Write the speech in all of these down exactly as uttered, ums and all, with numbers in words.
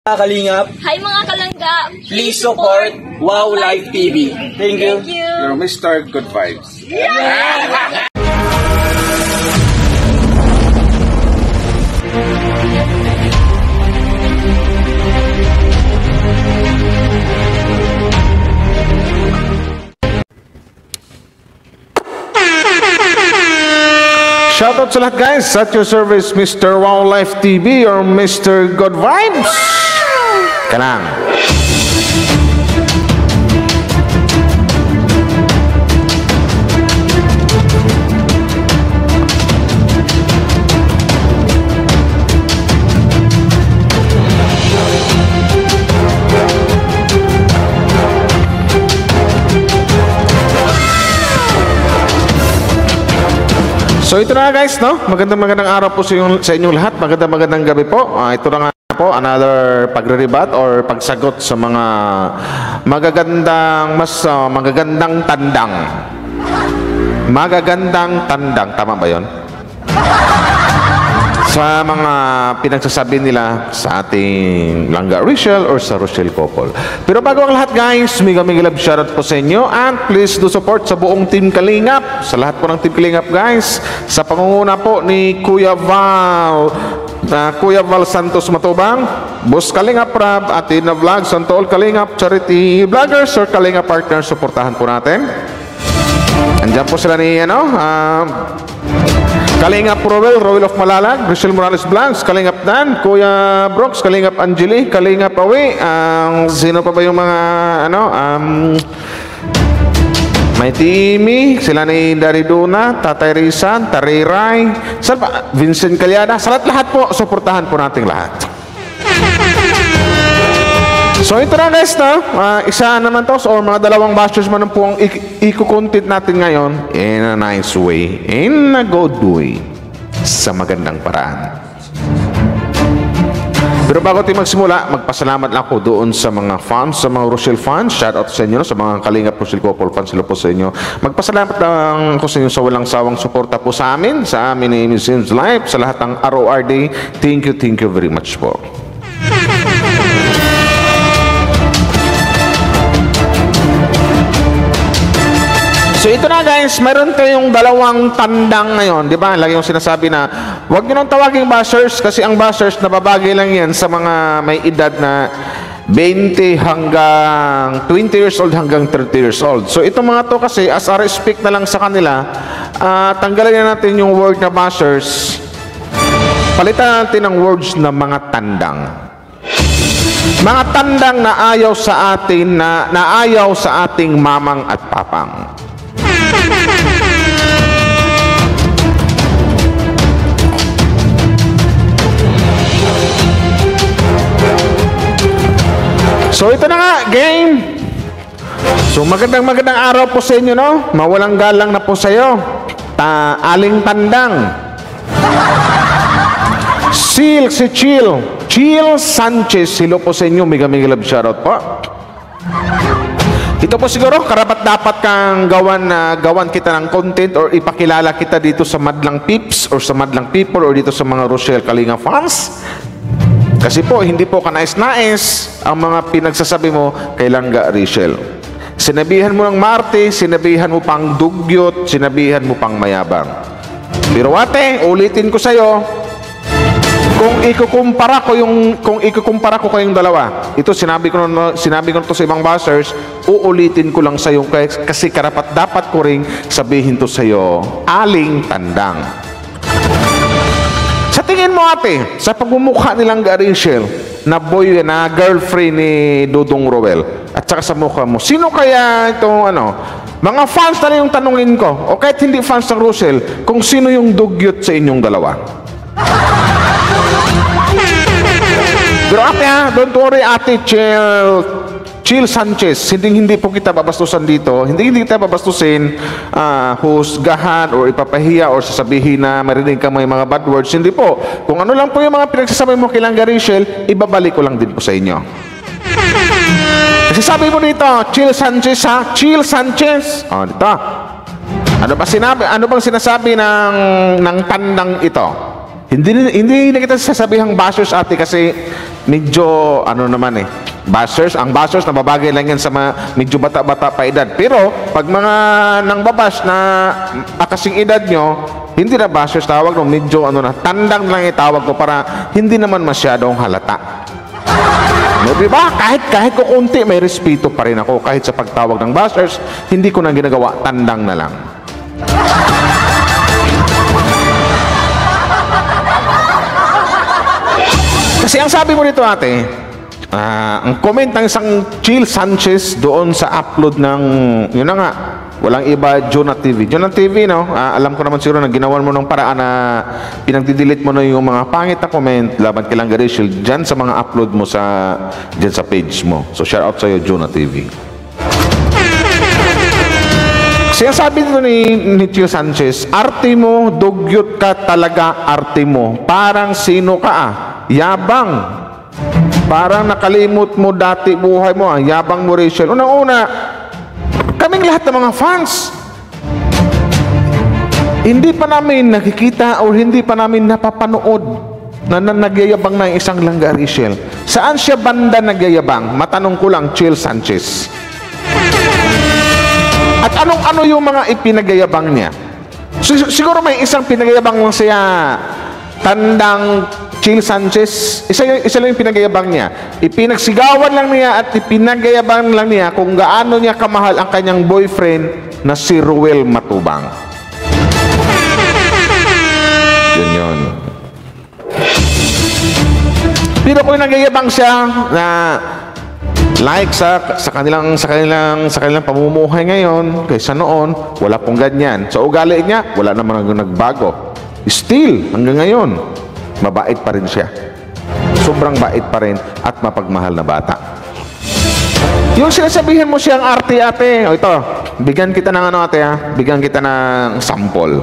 Kalingap. Hi mga kalangga! Please support Wow Life T V. Thank you. Thank you. You're Mister Good Vibes. Yeah! Shoutout sa lahat guys. At your service, Mister Wow Life T V or Mister Good Vibes. Kanang. So ito na guys, no? Magandang magandang araw po sa inyong, sa inyong lahat. Magandang magandang gabi po. Uh, ito na nga po, another pagre-rebat or pagsagot sa mga magagandang, mas uh, magagandang tandang. Magagandang tandang. Tama ba yun? Sa mga pinagsasabi nila sa ating Langga Rachel or sa Rochelle Couple. Pero bago ang lahat guys, mega mega love shoutout po sa inyo and please do support sa buong Team Kalingap, sa lahat po ng Team Kalingap guys, sa pangunguna po ni Kuya Val, uh, Kuya Val Santos Matubang, Boss Kalingap Rab, Atina Vlogs, Santo All Kalingap Charity Vloggers or Kalingap Partners, supportahan po natin. Andiyan po sila ni ano, uh, Kalingap Rowel, Rowel of Malalag, Rachel Morales Blancs, Kalingap Dan, Kuya Brooks, Kalingap Angeli, Kalingap Awi, ang um, sino pa ba yung mga ano, um, may Timi, sila ni Dariduna, Tatay Rizan, Tariray, Salva, Vincent Calyada, sa lahat po, suportahan po nating lahat. So ito na guys na, uh, isa naman to or mga dalawang bashers man po ang i-content natin ngayon in a nice way, in a good way, sa magandang paraan. Pero bago tayo magsimula, magpasalamat lang ako doon sa mga fans, sa mga Rochelle fans, shout out sa inyo, sa mga Kalingap Rochelle Couple fans, sila po sa inyo. Magpasalamat lang ako sa inyo sa walang sawang suporta po sa amin, sa amin ni Miss Life, sa lahat ng R O R D. Thank you, thank you very much po. So ito na guys, meron tayong dalawang tandang ngayon, di ba? Lagi yung sinasabi na huwag nyo nang tawaging bashers kasi ang bashers nababagay lang yan sa mga may edad na twenty hanggang twenty years old hanggang thirty years old. So itong mga to kasi as a respect na lang sa kanila, uh, tanggalin na natin yung word na bashers, palitan natin ang words na mga tandang. Mga tandang na ayaw sa atin, na naayaw sa ating mamang at papang. So ito na nga, game. So magandang magandang araw po sa inyo, no? Mawalang galang na po sa iyo. Ta aling tandang. Sil si Chill. Chill Sanchez, hello po sa inyo. Mega mega love shoutout po. Ito po siguro, karapat dapat kang gawan na uh, gawan kita ng content or ipakilala kita dito sa Madlang Peeps or sa Madlang People or dito sa mga Rochelle Kalinga fans. Kasi po, hindi po kanais-nais ang mga pinagsasabi mo kay Langga Rachel. Sinabihan mo ng Marte, sinabihan mo pang dugyot, sinabihan mo pang mayabang. Pero ate, ulitin ko sa'yo, kung ikukumpara ko yung kung ikukumpara ko kayong dalawa, ito sinabi ko no, sinabi ko to sa ibang bashers, uulitin ko lang sa iyo kasi karapat dapat ko ring sabihin to sa iyo, aling tandang. Sa tingin mo ate, sa pagmumukha ni Langga Rachel na boy na girlfriend ni Dudong Rowel at saka sa mukha mo, sino kaya itong ano, mga fans na yung tanungin ko o kahit hindi fans ng Rochelle, kung sino yung dugyot sa inyong dalawa? Pero ate ha, don't worry ate Chill, Chill Sanchez, hindi hindi po kita babastusan dito, hindi hindi kita babastusin, uh, husgahan or ipapahiya or sasabihin na marinig ka may mga bad words, hindi po. Kung ano lang po yung mga pinagsasabi mo kay Langga Rachel, ibabalik ko lang din po sa inyo. Kasi sabi mo dito, Chill Sanchez ha, Chill Sanchez, oh dito. Ano ba sinabi, ano bang sinasabi ng ng tandang ito? Hindi hindi na kita sasabihang bashers ate kasi medyo, ano naman eh, bashers. Ang bashers, nababagay lang yan sa mga medyo bata-bata pa edad. Pero, pag mga nang babash na akasing edad nyo, hindi na bashers tawag, no? Medyo, ano na, tandang lang itawag ko para hindi naman masyadong halata. No, diba? Kahit, kahit ko kunti, may respeto pa rin ako. Kahit sa pagtawag ng bashers, hindi ko na ginagawa, tandang na lang. Kasi ang sabi mo dito, ate, uh, ang comment ng isang Chill Sanchez doon sa upload ng, yun na nga, walang iba, Jonah T V. Jonah T V, no? Uh, alam ko naman siguro na ginawan mo ng paraan na pinagdidelete mo na yung mga pangit na comment laban kay Langga Rachel dyan sa mga upload mo sa, dyan sa page mo. So, shout out sa'yo, Jonah T V. Kasi sabi dito ni, ni Chill Sanchez, arte mo, dugyot ka talaga, arte mo. Parang sino ka ah? Yabang. Parang nakalimot mo dati buhay mo ah. Yabang mo, Rachel. Unang-una, kaming lahat ng mga fans, hindi pa namin nakikita o hindi pa namin napapanood na, na nagyayabang na isang Langga Rachel. Saan siya banda nagyayabang? Matanong ko lang, Chill Sanchez. At anong-ano yung mga ipinagyayabang niya? Sig siguro may isang pinagyayabang lang siya, tandang Chill Sanchez. Isa, isa lang yung pinagyayabang niya. Ipinagsigawan lang niya at ipinagyayabang lang niya kung gaano niya kamahal ang kanyang boyfriend na si Ruel Matubang. Yun yun. Pero kung nagyayabang siya na like sa sa kanilang sa kanilang sa kanilang pamumuhay ngayon kaysa noon, wala pong ganyan. Sa ugali niya, wala naman nagbago. Still, hanggang ngayon, mabait pa rin siya. Sobrang bait pa rin at mapagmahal na bata. Yung sinasabihin mo siyang arte, ate, o ito, bigyan kita ng ano, ate, ha? Bigyan kita ng sample.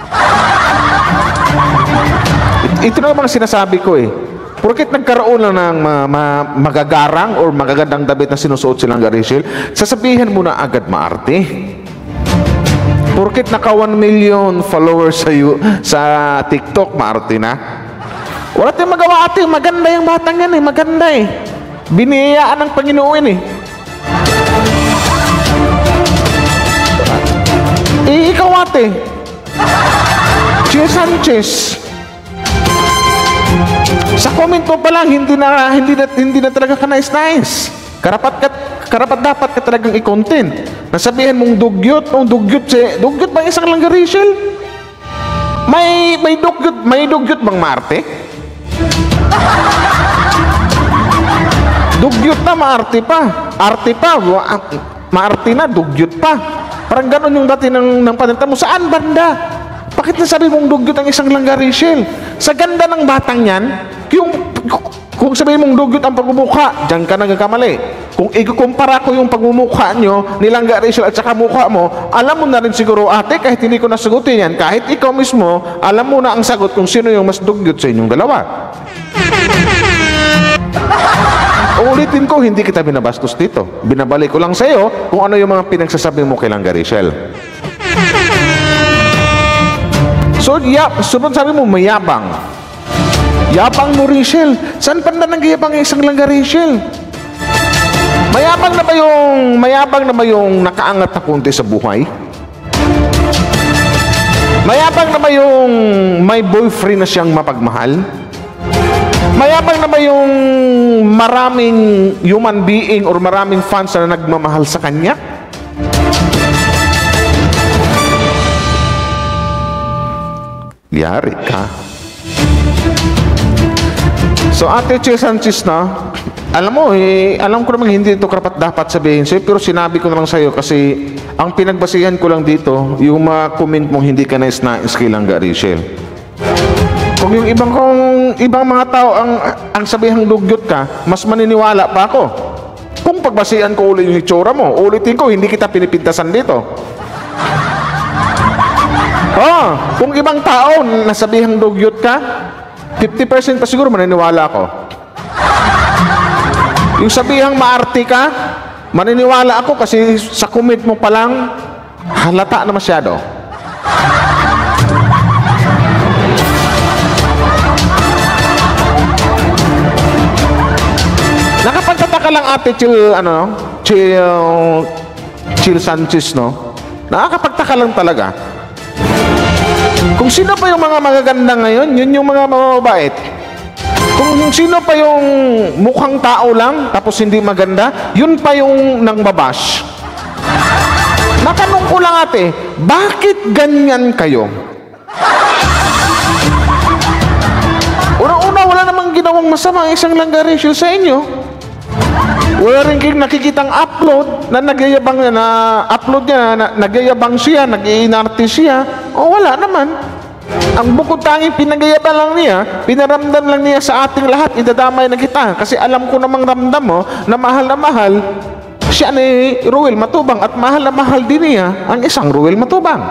It, ito na mga sinasabi ko eh. Porket nagkaroon lang ng ma, ma, magagarang or magagandang damit na sinusuot silang Rachel, sasabihin mo na agad maarte. Porket naka one million followers sa, sa TikTok, maarte na. Wala tayong magawa, ate. Maganda yung batang yan eh. Maganda eh. Biniyayaan ng Panginoon eh. Eh, ikaw, ate. Chill Sanchez. Sa comment mo pa lang, hindi na, hindi na, hindi na talaga ka nice-nice. Karapat, ka, karapat dapat ka talagang i-content. Nasabihin mong dugyot, oh, dugyot si, dugyot bang isang Langga Rachel? May, may dugyot, may dugyot bang Marte? Dugyot na, maarte pa. Arte pa, maarte na, dugyot pa. Parang ganon yung dati ng, ng panita mo. Saan banda? Bakit nasabi mong dugyot ang isang Langga Rachel? Sa ganda ng batang yan, yung, kung sabihin mong dugyot ang pagmumukha, dyan ka nagkakamali. Kung ikukumpara ko yung pagmumukha nyo ni Langga Rachel at saka mukha mo, alam mo na rin siguro, ate, kahit hindi ko nasagutin yan, kahit ikaw mismo, alam mo na ang sagot kung sino yung mas dugyot sa inyong dalawa. Ulitin ko, hindi kita binabastos dito. Binabalik ko lang sa iyo kung ano yung mga pinagsasabi mo kay Langga Rachel. So, yeah, sunod sabi mo, mayabang. Yabang mo, Rachel. Saan pa na nagyayabang isang Langga Rachel? Mayabang na ba yung, mayabang na ba yung nakaangat na kunti sa buhay? Mayabang na ba yung may boyfriend na siyang mapagmahal? Mayabang na ba yung maraming human being or maraming fans na nagmamahal sa kanya? Yari ka. So, Ate Chill Sanchez na, alam mo, eh, alam ko naman hindi ito karapat dapat sabihin sa'yo, pero sinabi ko na lang sa'yo kasi ang pinagbasihan ko lang dito, yung mga comment mong hindi ka nice na kay Langga Rachel. Kung yung ibang kong ibang mga tao ang ang sabihang dugyot ka, mas maniniwala pa ako. Kung pagbasihan ko ulit yung itsura mo, ulitin ko, hindi kita pinipintasan dito. Oh, kung ibang tao nasabihang dugyot ka, fifty percent pa siguro maniniwala ako. Yung sabihang maarte ka, maniniwala ako kasi sa comment mo pa lang, halata na masyado. nakakapagtaka lang ate Chill, ano, Chill, Chill Sanchez, no? Nakakapagtaka lang talaga. Kung sino pa yung mga magaganda ngayon, yun yung mga mababait. Kung sino pa yung mukhang tao lang, tapos hindi maganda, yun pa yung nang babash. Natanong ko lang ate, bakit ganyan kayo? Una-una, wala namang ginawang masama ang isang langgarisyo sa inyo. Wala rin kayong nakikitang upload na nagyayabang na upload niya, na nagyayabang siya, nag-iinarte siya. O wala naman. Ang bukod tanging pinagayabang lang niya, pinaramdam lang niya sa ating lahat, idadamay na kita. Kasi alam ko namang ramdam mo na mahal na mahal siya ni Ruel Matubang at mahal na mahal din niya ang isang Ruel Matubang.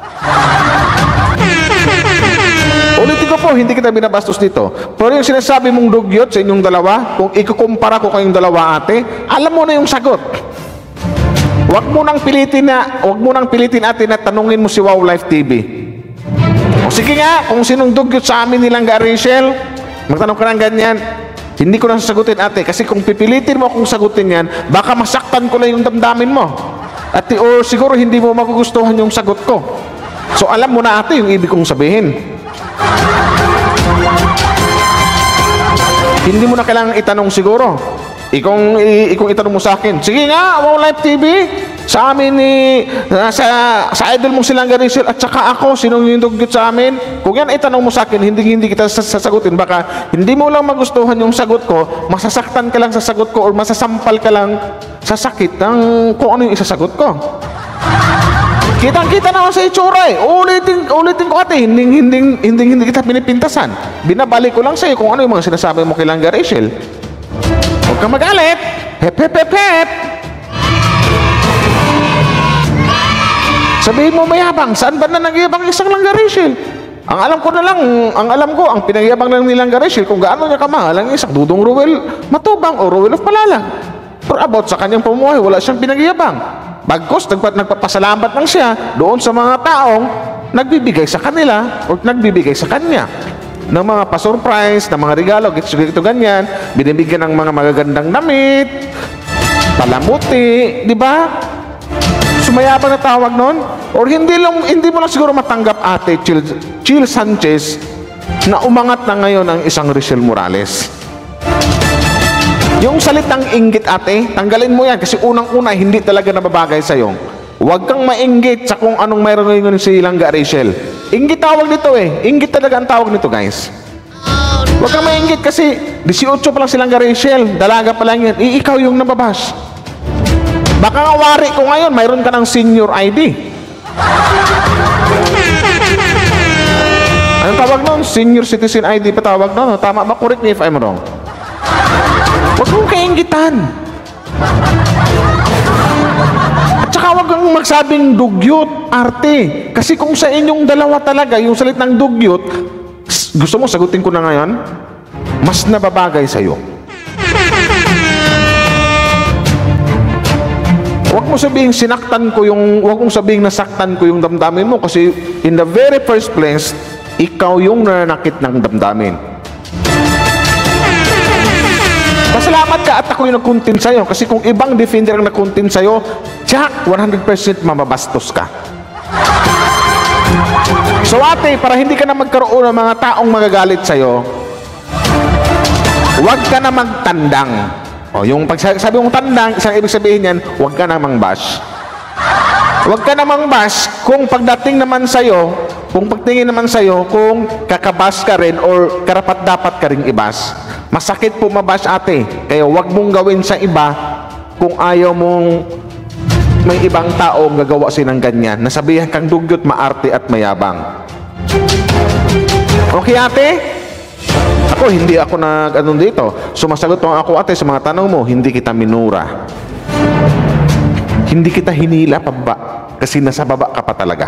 Ulitin ko po, hindi kita binabastos dito. Pero yung sinasabi mong dugyot sa inyong dalawa, kung ikukumpara ko kayong dalawa ate, alam mo na yung sagot. Huwag mo nang pilitin na, huwag mo nang pilitin ate na tanungin mo si Wow Life T V. O sige nga, kung sinong dugyot sa amin nilang Rachel, magtanong ka ng ganyan, hindi ko na sasagutin ate, kasi kung pipilitin mo akong sagutin yan, baka masaktan ko na yung damdamin mo. At o siguro hindi mo magugustuhan yung sagot ko. So alam mo na ate yung ibig kong sabihin. Hindi mo na kailangang itanong siguro. Ikong, ikong itanong mo sa akin, sige nga, Wow Life T V, sa amin ni, uh, sa, sa idol mong silang Rachel, at saka ako, sinong yung dugyot sa amin? Kung yan itanong mo sa akin, hindi, hindi kita sasagutin. Baka hindi mo lang magustuhan yung sagot ko, masasaktan ka lang sa sagot ko, or masasampal ka lang sa sakit ng kung ano yung isasagot ko. Kitang-kita naman sa itsura eh. Ulitin, ulitin ko ate, hindi, hindi, hindi, hindi kita pinipintasan. Binabalik ko lang sa'yo kung ano yung mga sinasabi mo kay Langga Rachel. Huwag kang magalit. Hep, hep, hep, hep. Sabihin mo mayabang, saan ba na nagyabang isang Langga Rachel? Ang alam ko na lang, ang alam ko, ang pinagyabang lang ni Langga Rachel, kung gaano niya kamahal ang isang Dudong Ruel Matubang o Ruel of Palalang. Pero about sa kanyang pamumuhay, wala siyang pinagyabang. Bagkus, nagpa, nagpapasalamat lang siya doon sa mga taong nagbibigay sa kanila o nagbibigay sa kanya ng mga pa-surprise, ng mga regalo, gito, gito, ganyan, binibigyan ng mga magagandang damit, palamuti, di ba? Sumayabang na tawag nun? Or hindi, lang, hindi mo lang siguro matanggap ate Chill, Chill Sanchez na umangat na ngayon ang isang Rachel Morales. Yung salitang inggit ate, tanggalin mo yan kasi unang-una hindi talaga nababagay sa'yo. Huwag kang mainggit sa kung anong mayroon ngayon si Langga Rachel. Inggit tawag nito eh. Inggit talaga ang tawag nito guys. Huwag kang mainggit kasi eighteen pa lang si Langga Rachel. Dalaga pa lang yan. I ikaw yung nababas. Baka nga wari ko ngayon, mayroon ka ng senior I D. Anong tawag nun? Senior citizen I D pa tawag nun. Tama ba? Correct me if I'm wrong. Huwag mong kainggitan. At saka huwag kang magsabing dugyot, arte. Kasi kung sa inyong dalawa talaga, yung salit ng dugyot, gusto mo sagutin ko na ngayon, mas nababagay sa'yo. Huwag mo sabihin sinaktan ko yung, huwag mong sabihin nasaktan ko yung damdamin mo kasi in the very first place, ikaw yung nananakit ng damdamin. Pasalamat ka at ako yung nag-content sa'yo. Kasi kung ibang defender ang nag-content sa'yo, Jack, one hundred percent mababastos ka. So ate, para hindi ka na magkaroon ng mga taong magagalit sa'yo, huwag ka na magtandang. O, yung pagsabi mong tandang, isang ibig sabihin yan, huwag ka namang bash. Huwag ka namang bash kung pagdating naman sa'yo, kung pagtingin naman sa'yo, kung kakabas ka rin or karapat-dapat ka rin ibas. Masakit po mabash ate. Kaya huwag mong gawin sa iba kung ayaw mong may ibang tao gagawa silang ganyan. Nasabihan kang dugyot, maarte at mayabang. Okay ate? Ako, hindi ako nag-ano dito. Sumasagot mo ako ate sa mga tanong mo, hindi kita minura. Hindi kita hinila pababa. Kasi nasa baba ka pa talaga.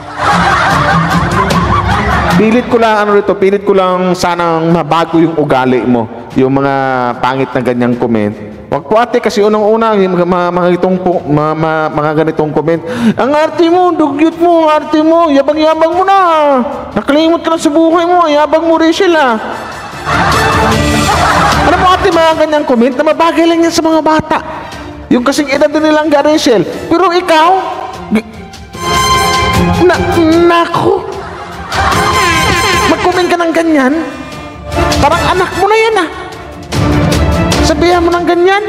Pilit ko lang, ano rito, pilit ko lang sanang mabago yung ugali mo. Yung mga pangit na ganyang comment. Wag po ate, kasi unang-una, mga, mga, mga, itong, mga, mga, mga ganitong comment. Ang arte mo, dugyot mo, arte mo, yabang-yabang mo na. Nakalimot ka na sa buhay mo, yabang mo Rachel ah. Alam mo ate, mga ganyang comment na mabagay lang yan sa mga bata. Yung kasing edad din nilang Rachel. Pero ikaw, na, nako, mag-comment ka ng ganyan, parang anak mo na yan ah. Sabihan mo ng ganyan.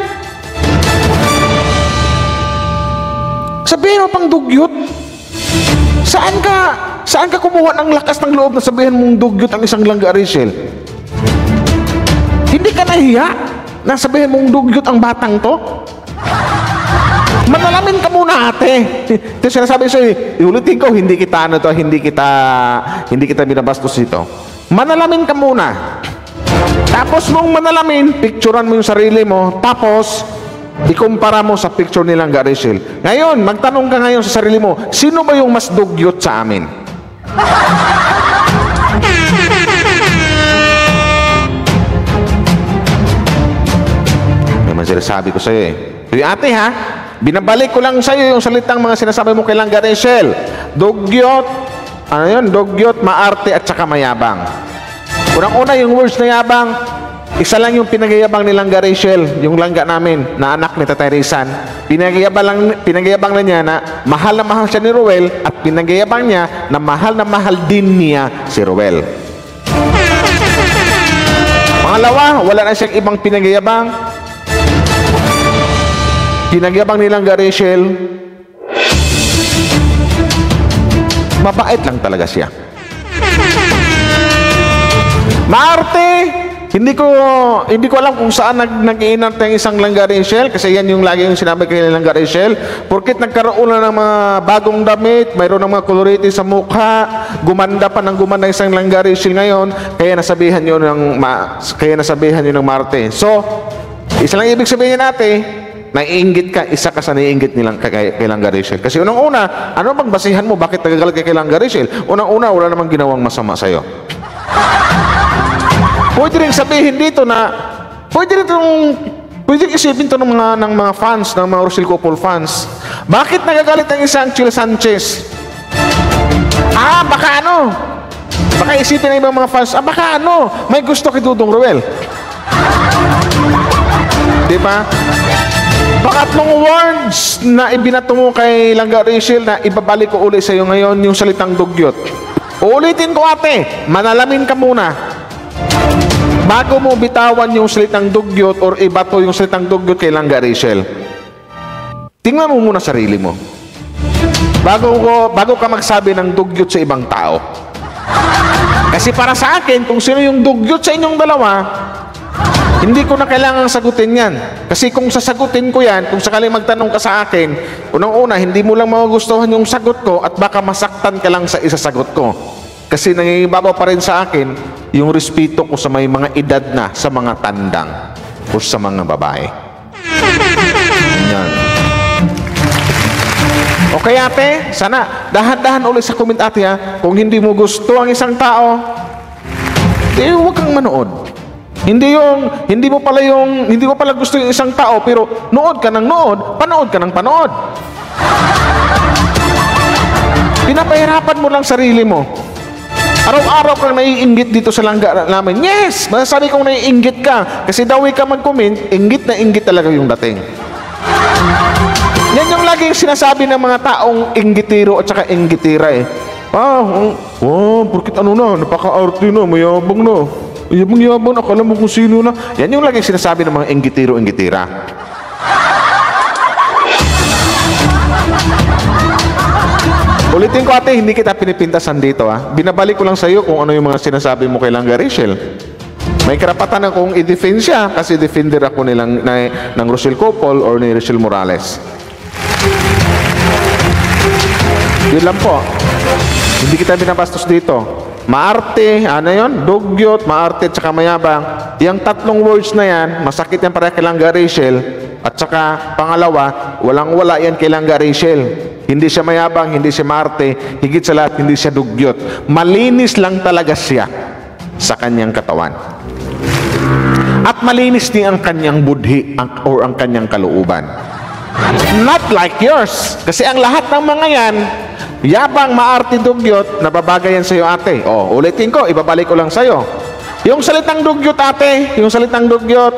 Sabihin mo pang dugyot. Saan ka, saan ka kumuha ng lakas ng loob na sabihin mong dugyot ang isang langga, Rachel? Hindi ka nahiya na sabihin mong dugyot ang batang to? Manalamin ka muna, ate. Ito sinasabi sa'yo, iulitin ko, hindi kita ano to, hindi kita, hindi kita binabastos ito. Manalamin ka muna. Tapos nung manalamin, picturean mo yung sarili mo, tapos ikumpara mo sa picture nilang Rachel. Ngayon, magtanong ka ngayon sa sarili mo, sino ba yung mas dugyot sa amin? Naman sinasabi ko sa'yo eh. Yung ate ha, binabalik ko lang sa'yo yung salitang mga sinasabi mo kay Langga Rachel. Dugyot, ano yun? Dugyot, maarte at saka mayabang. Unang-una yung words na yabang, isa lang yung pinagayabang ni Langga Rachel, yung langga namin, na anak ni Tatay Rizan. Pinagayabang, lang, pinagayabang na niya na mahal na mahal siya ni Ruel at pinagayabang niya na mahal na mahal din niya si Ruel. Pangalawa, wala na siyang ibang pinagayabang. Pinagayabang ni Langga Rachel, mabait lang talaga siya. Maarte, hindi ko hindi ko alam kung saan nag nag-iinarte ang isang Langga Rachel, kasi yan yung lagi yung sinabi kay Langga Rachel. Porkit nagkaroon na ng mga bagong damit, mayroon ng mga kolorete sa mukha, gumanda pa ng gumanda isang Langga Rachel ngayon, kaya nasabihan niyo ng ma, kaya nasabihan niyo ng Maarte. So, isa lang ibig sabihin natin, naiinggit ka, isa ka sa naiinggit nilang kay, kay Langga Rachel. Kasi unang-una, ano bang basihan mo bakit nagagalit kay Langga Rachel? Unang-una, wala namang ginawang masama sa'yo. Pwede rin sabihin dito na, pwede rin itong, pwede isipin ito ng mga, ng mga fans, ng mga Rochelle Couple fans. Bakit nagagalit ang isang Chil Sanchez? Ah, baka ano? Baka isipin ng ibang mga fans, ah, baka ano? May gusto kay Dudong Ruel. Diba? Pangatlong words na ibinato mo kay Langga Rachel na ibabalik ko ulit sa iyo ngayon, yung salitang dugyot. Uulitin ko ate, manalamin ka muna. Bago mo bitawan yung salitang dugyot or ibato yung salitang dugyot kay Langga Rachel, tingnan mo muna sarili mo. Bago, ko, bago ka magsabi ng dugyot sa ibang tao. Kasi para sa akin, kung sino yung dugyot sa inyong dalawa, hindi ko na kailangang sagutin yan. Kasi kung sasagutin ko yan, kung sakaling magtanong ka sa akin, unang-una, hindi mo lang magugustuhan yung sagot ko at baka masaktan ka lang sa isasagot ko. Kasi nangingibabaw pa rin sa akin yung respeto ko sa may mga edad na, sa mga tandang o sa mga babae. Yan. Okay ate, sana dahan-dahan ulit sa comment ate ha. Kung hindi mo gusto ang isang tao, eh huwag kang manood. Hindi yung, hindi mo pala yung, hindi mo pala gusto yung isang tao, pero nood ka ng nood, panood ka ng panood. Pinapahirapan mo lang sarili mo. Araw-araw kang naiinggit dito sa langga namin. Yes! Masasabi kong naiinggit ka. Kasi daw ka mag-comment, inggit na inggit talaga yung dating. Yan yung laging sinasabi ng mga taong inggitiro at saka inggitira eh. Ah, oh, porkit ano na, napaka-arte na, mayabang na. Mayabang-yabang na, akala mo kung sino na. Yan yung laging sinasabi ng mga inggitiro-inggitira. Ulitin ko ate, hindi kita pinipintasan dito ha. Binabalik ko lang sa iyo kung ano yung mga sinasabi mo kay Langga Rachel. May karapatan akong i-defend siya kasi defender ako nilang, na, ng Rochelle Couple or ni Rachel Morales. Yun lang po. Hindi kita binabastos dito. Maarte, ano yun? Dugyot, maarte, tsaka mayabang. Yung tatlong words na yan, masakit yan para kay Langga Rachel. At saka, pangalawa, walang-wala yan kay Langga Rachel. Hindi siya mayabang, hindi siya maarte, higit sa lahat, hindi siya dugyot. Malinis lang talaga siya sa kanyang katawan. At malinis din ang kanyang budhi or ang kanyang kalooban. Not like yours. Kasi ang lahat ng mga yan, yabang, maarte, dugyot, nababagay yan sa iyo ate. O, ulitin ko, ibabalik ko lang sa iyo. Yung salitang dugyot, ate. Yung salitang dugyot.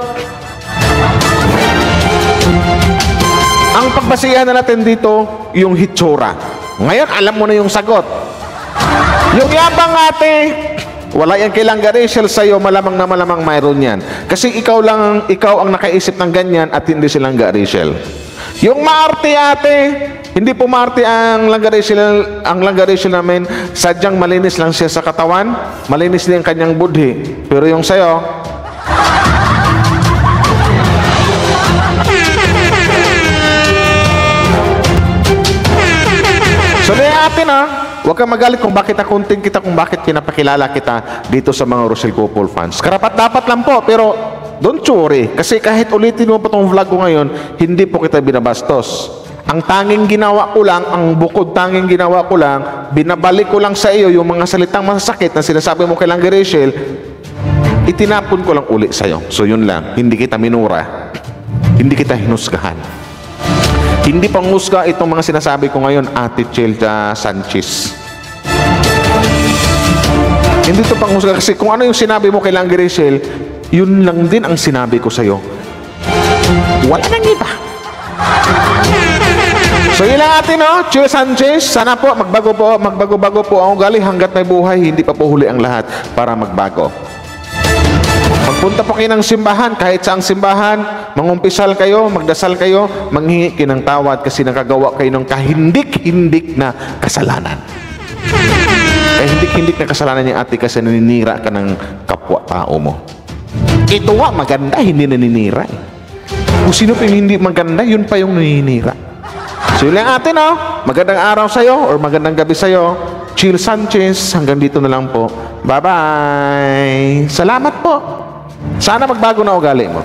Ang pagbasihan na natin dito, yung hitsura. Ngayon, alam mo na yung sagot. Yung yabang, ate, wala yan kay Langga Rachel sa'yo, malamang na malamang mayroon yan. Kasi ikaw lang, ikaw ang nakaisip ng ganyan at hindi si Langga Rachel. Yung maarte, ate, hindi po maarte ang Langga Rachel, ang Langga Rachel namin, sadyang malinis lang siya sa katawan, malinis din ang kanyang budhi. Pero yung sa'yo, so di atin ha, huwag kang magalit kung bakit nakunting kita, kung bakit pinapakilala kita dito sa mga Rochelle Couple fans. Karapat dapat lang po, pero don't worry. Kasi kahit ulitin mo pa itong vlog ko ngayon, hindi po kita binabastos. Ang tanging ginawa ko lang, ang bukod tanging ginawa ko lang, binabalik ko lang sa iyo yung mga salitang masasakit na sinasabi mo kay Langga Rachel, itinapon ko lang uli sa iyo. So yun lang, hindi kita minura, hindi kita hinusgahan. Hindi pang husga itong mga sinasabi ko ngayon, Ate Chelda Sanchez. Hindi ito pang husga kasi kung ano yung sinabi mo kay Langga Rachel, yun lang din ang sinabi ko sa'yo. Wala nang iba. So yun lang atin, no? Chel Sanchez, sana po magbago po, magbago-bago po ang ugali hanggat may buhay, hindi pa po huli ang lahat para magbago. Magpunta po kayo ng simbahan, kahit saang simbahan, mangumpisal kayo, magdasal kayo, manghingi kayo ng tawad kasi nakagawa kayo ng kahindik-hindik na kasalanan. Kahindik-hindik na kasalanan niya, ate, kasi naninira ka ng kapwa-tao mo. Ito nga, maganda, hindi naninira. Eh. Kung sino pa yung hindi maganda, yun pa yung naninira. So yun lang atin, no? Magandang araw sa'yo or magandang gabi sa'yo. Chel Sanchez, hanggang dito na lang po. Bye-bye! Salamat po! Sana magbago na ugali mo.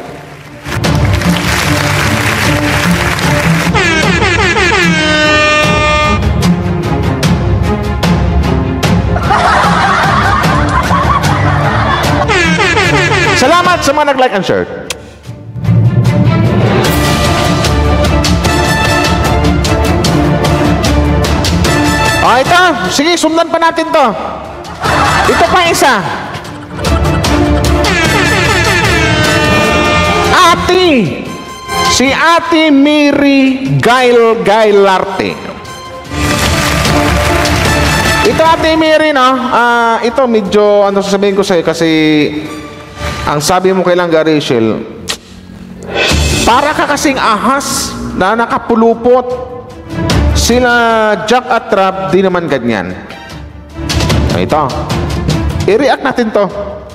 Salamat sa mga nag-like and share. O, ito. Sige, sundan pa natin to. Ito pa isa. Ate. Si Ate Mary Gail Gailarte. Ito, Ate Mary, no? Uh, ito, medyo, ano sasabihin ko sa'yo, kasi ang sabi mo kay Langga Rachel, para ka kasing ahas na nakapulupot. Sila Jack at Rap, di naman ganyan. Ito. I-react natin to.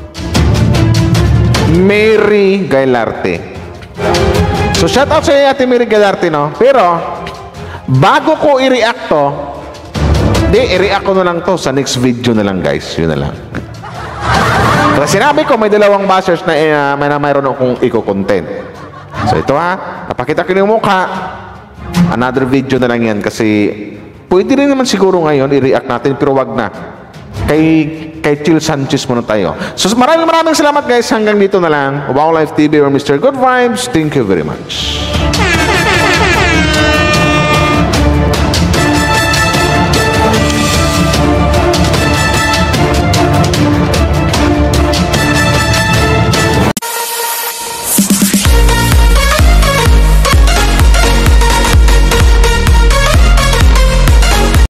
Mary Gailarte. So, shout out sa iyo, Ate Mary Gailarte, no? Pero, bago ko i-react to, di, i-react ko na lang to sa next video na lang, guys. Yun na lang. Kasi sinabi ko, may dalawang bashers na uh, may na mayroon akong i-content. So, ito ha. Napakita ko yung mukha. Another video na lang yan kasi pwede rin naman siguro ngayon i-react natin pero wag na. Kay, kay Chel Sanchez muna tayo. So maraming maraming salamat guys. Hanggang dito na lang. Wow Life T V or Mister Good Vibes. Thank you very much.